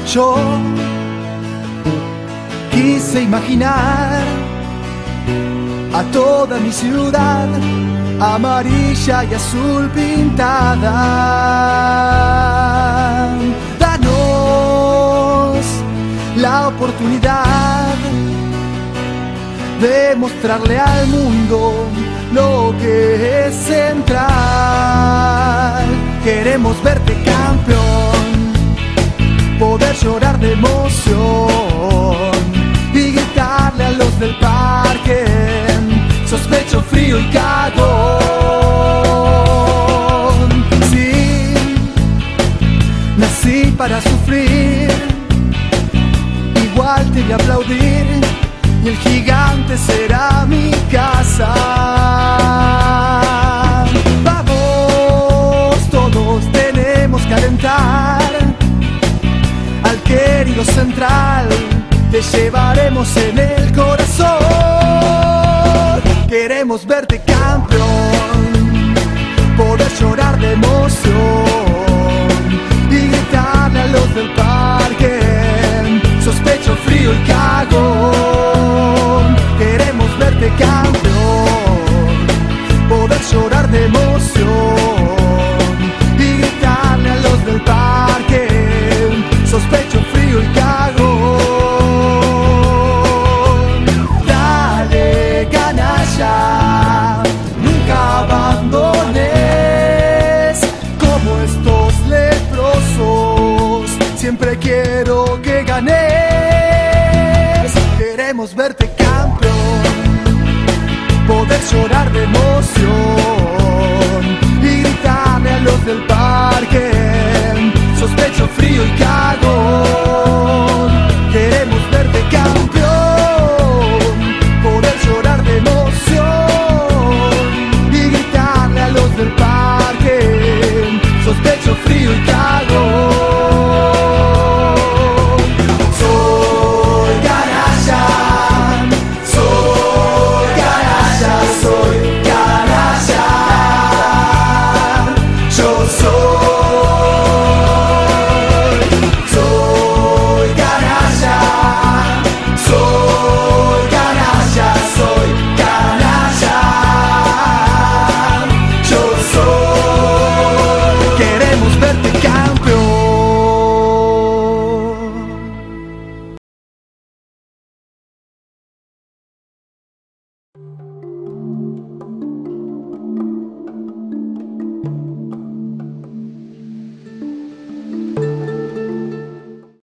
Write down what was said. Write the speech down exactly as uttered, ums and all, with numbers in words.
Yo quise imaginar a toda mi ciudad amarilla y azul pintada. Danos la oportunidad de mostrarle al mundo lo que es Central. Queremos verte campeón, poder llorar de emoción y gritarle a los del parque: sos pecho frío y cagón. Sí, nací para sufrir, igual te voy a aplaudir y el gigante será mi casa. Vamos, todos tenemos que alentar al querido Central, te llevaremos en el corazón. Queremos verte campeón, poder llorar de emoción y gritarle a los del parque: